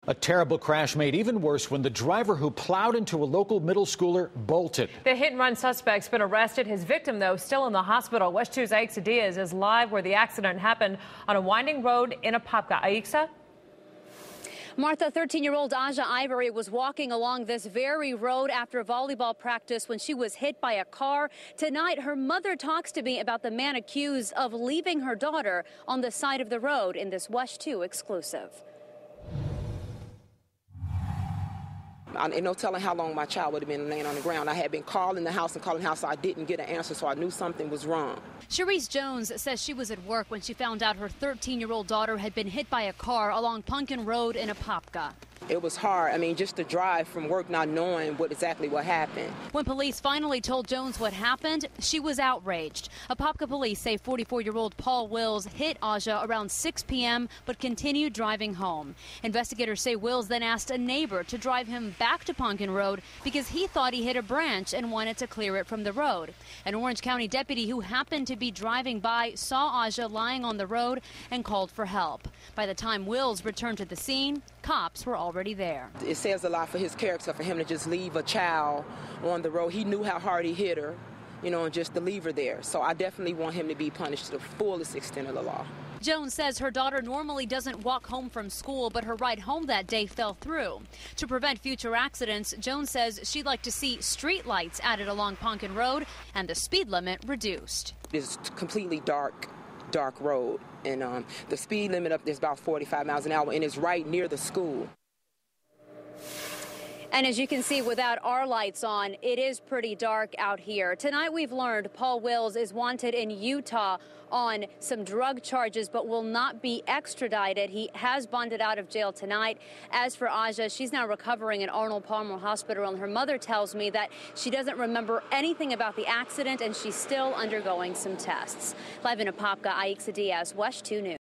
A terrible crash made even worse when the driver who plowed into a local middle schooler bolted. The hit-and-run suspect's been arrested. His victim, though, still in the hospital. West 2's Aixa Diaz is live where the accident happened on a winding road in Apopka. Aixa? Martha, 13-year-old Aja Ivory was walking along this very road after volleyball practice when she was hit by a car. Tonight, her mother talks to me about the man accused of leaving her daughter on the side of the road in this West 2 exclusive. Ain't no telling how long my child would have been laying on the ground. I had been calling the house, so I didn't get an answer, so I knew something was wrong. Cherise Jones says she was at work when she found out her 13-year-old daughter had been hit by a car along Pumpkin Road in Apopka. It was hard. I mean, just to drive from work not knowing exactly what happened. When police finally told Jones what happened, she was outraged. Apopka police say 44-year-old Paul Wills hit Aja around 6 p.m. but continued driving home. Investigators say Wills then asked a neighbor to drive him back to Pumpkin Road because he thought he hit a branch and wanted to clear it from the road. An Orange County deputy who happened to be driving by saw Aja lying on the road and called for help. By the time Wills returned to the scene, cops were already there. It says a lot for his character for him to just leave a child on the road. He knew how hard he hit her, and just to leave her there. So I definitely want him to be punished to the fullest extent of the law. Jones says her daughter normally doesn't walk home from school, but her ride home that day fell through. To prevent future accidents, Jones says she'd like to see street lights added along Pumpkin Road and the speed limit reduced. It's completely dark road, and the speed limit up there is about 45 miles an hour, and it's right near the school. And as you can see, without our lights on, it is pretty dark out here. Tonight, we've learned Paul Wills is wanted in Utah on some drug charges, but will not be extradited. He has bonded out of jail tonight. As for Aja, she's now recovering at Arnold Palmer Hospital, and her mother tells me that she doesn't remember anything about the accident, and she's still undergoing some tests. Live in Apopka, Aixa Diaz, West 2 News.